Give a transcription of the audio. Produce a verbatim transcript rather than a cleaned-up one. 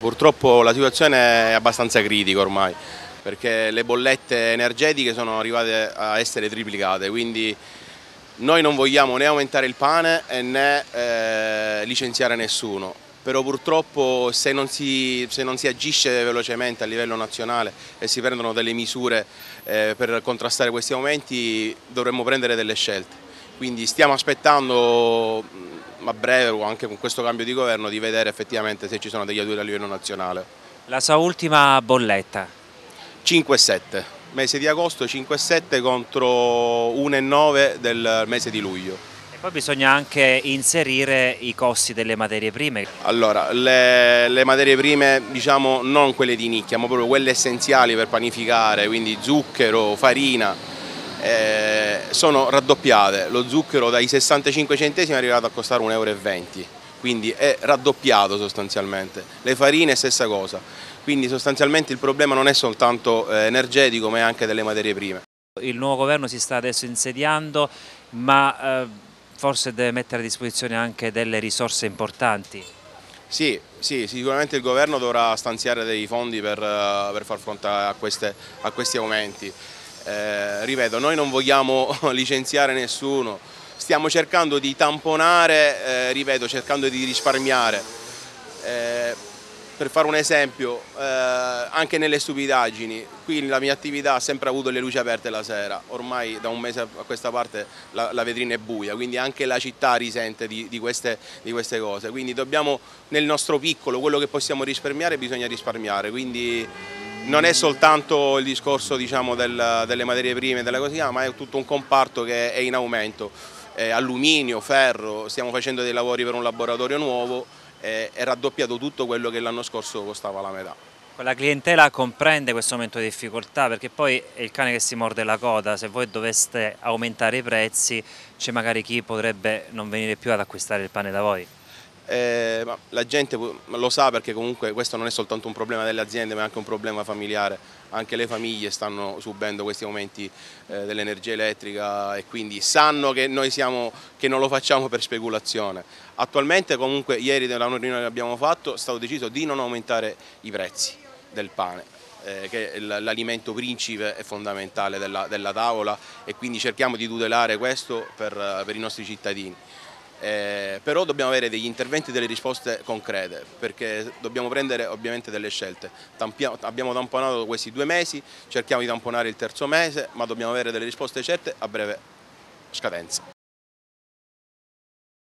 Purtroppo la situazione è abbastanza critica ormai, perché le bollette energetiche sono arrivate a essere triplicate, quindi noi non vogliamo né aumentare il pane né eh, licenziare nessuno, però purtroppo se non, si, se non si agisce velocemente a livello nazionale e si prendono delle misure eh, per contrastare questi aumenti, dovremmo prendere delle scelte. Quindi stiamo aspettando a breve o anche con questo cambio di governo di vedere effettivamente se ci sono degli aiuti a livello nazionale. La sua ultima bolletta? cinque e sette, mese di agosto cinque e sette contro uno e nove del mese di luglio. E poi bisogna anche inserire i costi delle materie prime. Allora, le, le materie prime, diciamo non quelle di nicchia, ma proprio quelle essenziali per panificare, quindi zucchero, farina, eh, sono raddoppiate. Lo zucchero dai sessantacinque centesimi è arrivato a costare un euro e venti, quindi è raddoppiato sostanzialmente. Le farine stessa cosa, quindi sostanzialmente il problema non è soltanto eh, energetico ma è anche delle materie prime. Il nuovo governo si sta adesso insediando, ma eh, forse deve mettere a disposizione anche delle risorse importanti. Sì, sì, sicuramente il governo dovrà stanziare dei fondi per, per far fronte a, queste, a questi aumenti. Eh, ripeto, noi non vogliamo licenziare nessuno, stiamo cercando di tamponare, eh, ripeto, cercando di risparmiare. Eh, per fare un esempio, eh, anche nelle stupidaggini, qui la mia attività ha sempre avuto le luci aperte la sera, ormai da un mese a questa parte la, la vetrina è buia, quindi anche la città risente di, di, queste, di queste cose, quindi dobbiamo nel nostro piccolo, quello che possiamo risparmiare bisogna risparmiare, quindi non è soltanto il discorso diciamo, del, delle materie prime, della così, ma è tutto un comparto che è in aumento, eh, alluminio, ferro, stiamo facendo dei lavori per un laboratorio nuovo, è raddoppiato tutto quello che l'anno scorso costava la metà. La clientela comprende questo momento di difficoltà, perché poi è il cane che si morde la coda. Se voi doveste aumentare i prezzi c'è magari chi potrebbe non venire più ad acquistare il pane da voi. Eh, ma la gente lo sa perché comunque questo non è soltanto un problema delle aziende ma è anche un problema familiare, anche le famiglie stanno subendo questi aumenti eh, dell'energia elettrica e quindi sanno che noi siamo, che non lo facciamo per speculazione. Attualmente comunque ieri nella riunione che abbiamo fatto è stato deciso di non aumentare i prezzi del pane, eh, che è l'alimento principe e fondamentale della, della tavola e quindi cerchiamo di tutelare questo per, per i nostri cittadini. Eh, però dobbiamo avere degli interventi e delle risposte concrete perché dobbiamo prendere ovviamente delle scelte. Tampia, abbiamo tamponato questi due mesi, cerchiamo di tamponare il terzo mese, ma dobbiamo avere delle risposte certe a breve scadenza.